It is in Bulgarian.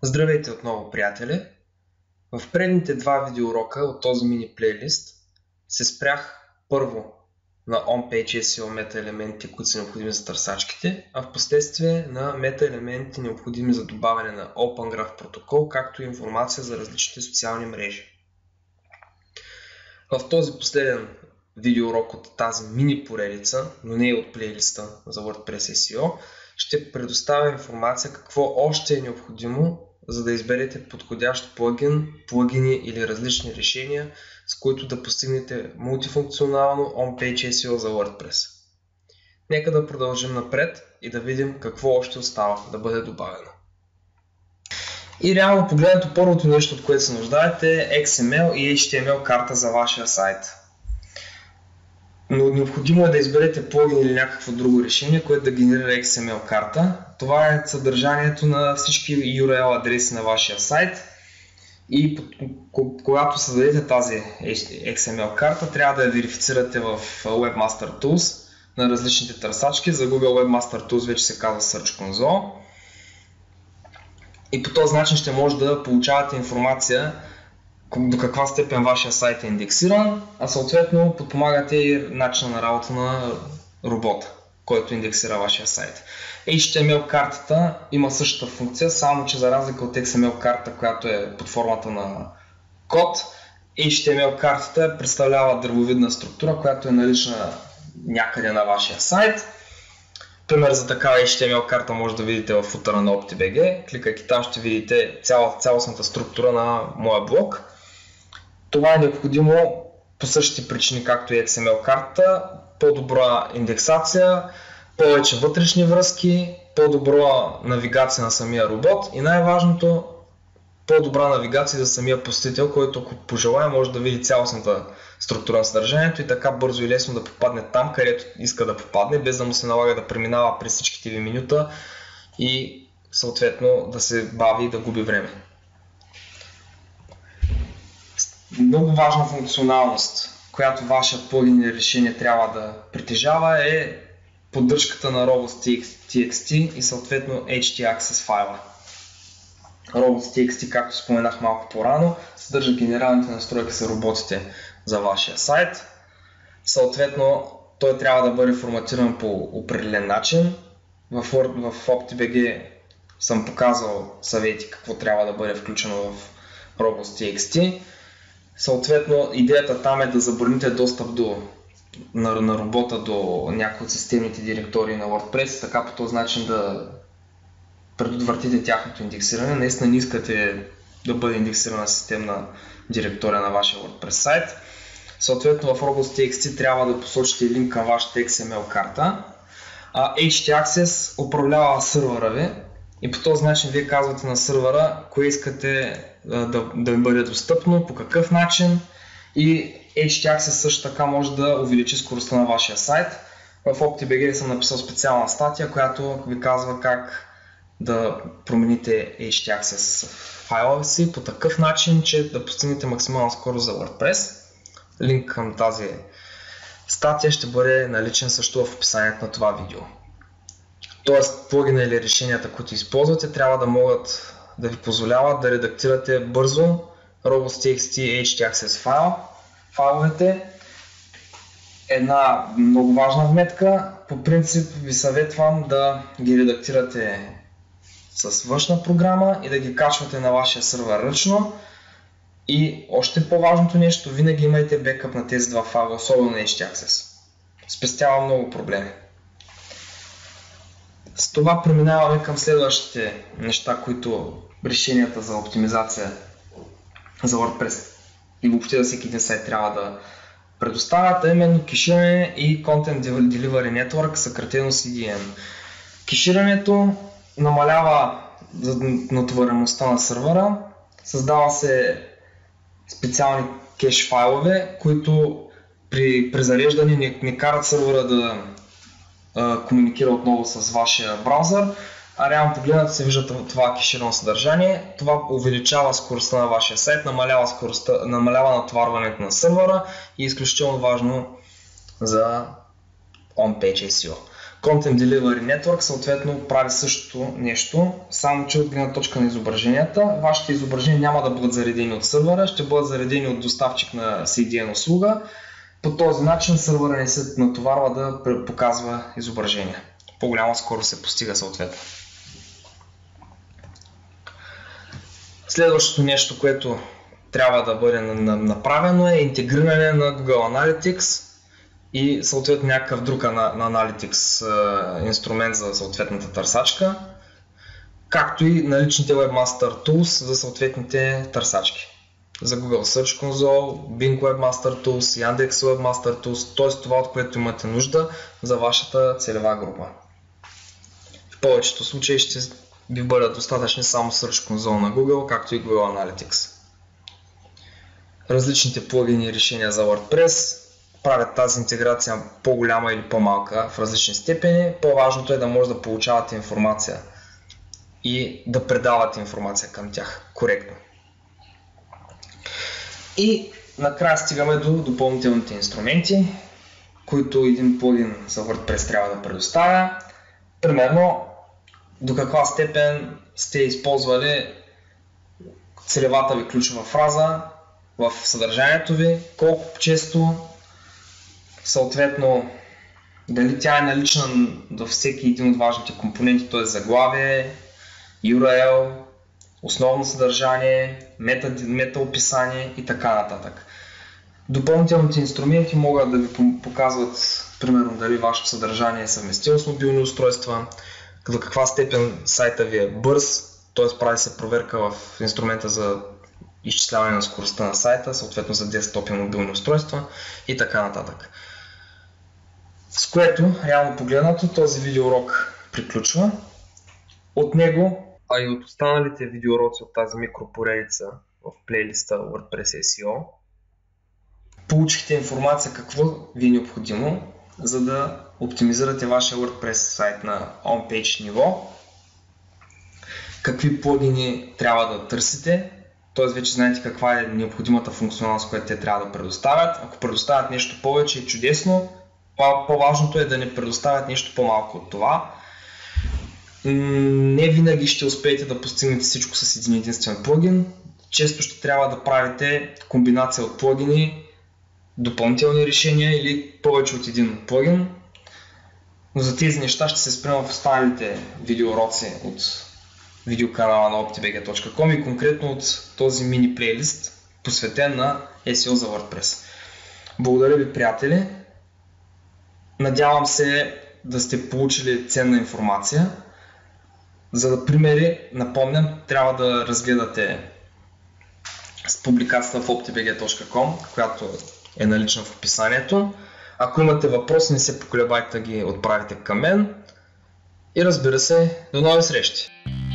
Здравейте отново, приятели! В предните два видеоурока от този мини плейлист се спрях първо на OnPage SEO мета-елементи, които са необходими за търсачките, а в последствие на мета-елементи, необходими за добавяне на Open Graph протокол, както и информация за различните социални мрежи. В този последен видеоурок от тази мини поредица, но не и от плейлиста за WordPress SEO, ще предоставя информация какво още е необходимо, за да изберете подходящ плагин, плагини или различни решения, с които да постигнете мултифункционално OnPage SEO за WordPress. Нека да продължим напред и да видим какво още остава да бъде добавено. И реално погледнато, първото нещо, от което се нуждаете, е XML и HTML карта за вашия сайт. Но необходимо е да изберете плагин или някакво друго решение, което да генерира XML карта. Това е съдържанието на всички URL адреси на вашия сайт и когато създадете тази XML карта, трябва да я верифицирате в Webmaster Tools на различните търсачки. За Google Webmaster Tools вече се казва Search Console. И по този начин ще може да получавате информация до каква степен вашия сайт е индексиран, а съответно подпомагате и начина на работа на робота, който индексира вашия сайт. HTML картата има същата функция, само че за разлика от XML карта, която е под формата на код, HTML картата представлява дървовидна структура, която е налична някъде на вашия сайт. Пример за такава HTML карта може да видите в футъра на OptiBG. Кликайки там ще видите цялостната структура на моя блог. Това е необходимо по същите причини, както и XML картата. По-добра индексация, повече вътрешни връзки, по-добра навигация на самия робот и най-важното, по-добра навигация за самия посетител, който ако пожелая може да види цялостната структура на съдържанието и така бързо и лесно да попадне там, където иска да попадне, без да му се налага да преминава през всичките ви менюта и съответно да се бави и да губи време. Много важна функционалност, която вашият плагин или решение трябва да притежава, е поддръжката на robots.txt и съответно htaccess файла. Robots.txt, както споменах малко по-рано, съдържа генералните настройки за роботите за вашия сайт. Съответно, той трябва да бъде форматиран по определен начин. В OptiBG съм показал съвети какво трябва да бъде включено в robots.txt. Съответно, идеята там е да забраните достъп на робота до някои от системните директории на WordPress, така по този начин да предотвратите тяхното индексиране. Наистина не искате да бъде индексирана системна директория на вашия WordPress сайт. Съответно в robots.txt трябва да посочите линк към вашата XML карта. htaccess управлява сървъра ви и по този начин вие казвате на сървъра кое искате да бъде достъпно, по какъв начин, и htaccess също така може да увеличи скоростта на вашия сайт. В OptiBG съм написал специална статия, която ви казва как да промените htaccess файла си по такъв начин, че да постигнете максимална скорост за WordPress. Линк към тази статия ще бъде наличен също в описанието на това видео. Тоест, плагина или решенията, които използвате, трябва да могат да ви позволяват да редактирате бързо robots.txt и htaccess файловете. Една много важна вметка, по принцип ви съветвам да ги редактирате с външна програма и да ги качвате на вашия сървър ръчно. И още по-важното нещо, винаги имайте бекъп на тези два файла, особено на htaccess. Спестява много проблеми. С това преминаваме към следващите неща, които решенията за оптимизация за WordPress и въобще за всеки един сайт трябва да предоставят, а именно кеширане и Content Delivery Network, съкратено CDN. Кеширането намалява натовареността на сървъра, създава се специални кеш файлове, които при презареждане не карат сървъра да комуникира отново с вашия браузър, а реално погледнато се вижда това кеширано съдържание. Това увеличава скоростта на вашия сайт, намалява натоварването на сървъра и е изключително важно за OnPage SEO. Content Delivery Network съответно прави същото нещо, само че от гледна точка на изображенията. Вашите изображения няма да бъдат заредени от сървъра, ще бъдат заредени от доставчик на CDN услуга. По този начин сървъра не се натоварва да показва изображения. По-голяма скорост се постига съответно. Следващото нещо, което трябва да бъде направено, е интегриране на Google Analytics и съответно някакъв друг Analytics инструмент за съответната търсачка, както и наличните Webmaster Tools за съответните търсачки. За Google Search Console, Bing Webmaster Tools, Yandex Webmaster Tools, т.е. това, от което имате нужда за вашата целева група. В повечето случаи ще ви бъдат достатъчни само Search Console на Google, както и Google Analytics. Различните плагини и решения за WordPress правят тази интеграция по-голяма или по-малка в различни степени. По-важното е да може да получавате информация и да предавате информация към тях коректно. И накрая стигаме до допълнителните инструменти, които един плагин за WordPress трябва да предоставя. Примерно, до каква степен сте използвали целевата ви ключова фраза в съдържанието ви, колко често, съответно дали тя е налична във всеки един от важните компоненти, т.е. заглавие, URL, основно съдържание, мета описание и така нататък. Допълнителните инструменти могат да ви показват примерно дали вашето съдържание е съвместимо с мобилни устройства, до каква степен сайта ви е бърз, т.е. прави се проверка в инструмента за изчисляване на скоростта на сайта, съответно за десктоп и мобилни устройства и така нататък. С което, реално погледнато, този видеоурок приключва. От него, а и от останалите видеоуроци от тази микропоредица в плейлиста WordPress SEO, получихте информация какво ви е необходимо, за да оптимизирате вашия WordPress сайт на on-page ниво, какви плагини трябва да търсите, т.е. вече знаете каква е необходимата функционалност, която те трябва да предоставят. Ако предоставят нещо повече, е чудесно. По-важното е да не предоставят нещо по-малко от това. Не винаги ще успеете да постигнете всичко с един единствен плагин. Често ще трябва да правите комбинация от плагини, допълнителни решения или повече от един плагин. Но за тези неща ще се спрем в останалите видеоуроци от видеоканала на optibg.com и конкретно от този мини плейлист, посветен на SEO за WordPress. Благодаря ви, приятели! Надявам се да сте получили ценна информация. За да примери, напомням, трябва да разгледате с публикацията в optibg.com, която е налична в описанието. Ако имате въпроси, не се поколебайте да ги отправите към мен. И разбира се, до нови срещи!